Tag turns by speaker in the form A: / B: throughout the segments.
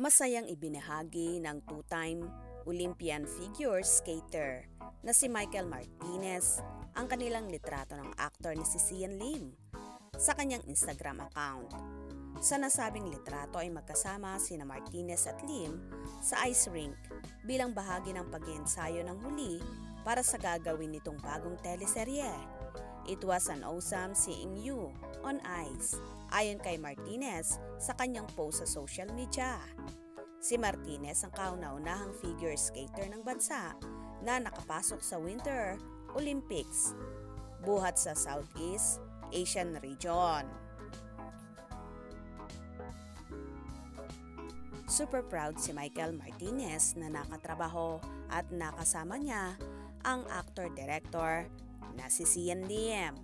A: Masayang ibinahagi ng two-time Olympian figure skater na si Michael Martinez ang kanilang litrato ng aktor na si Sian Lim sa kanyang Instagram account. Sa nasabing litrato ay magkasama sina Martinez at Lim sa ice rink bilang bahagi ng pag-iensayo ng huli para sa gagawin nitong bagong teleserye. It was an awesome seeing you on ice, ayon kay Martinez sa kanyang post sa social media. Si Martinez ang kauna-unahang figure skater ng bansa na nakapasok sa Winter Olympics buhat sa Southeast Asian region. Super proud si Michael Martinez na nakatrabaho at nakasama niya ang actor-director na si Sian Lim.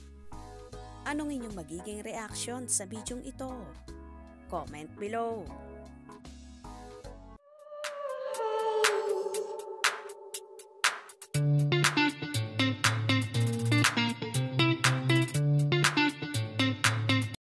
A: Anong inyong magiging reaksyon sa bidyong ito? Comment below.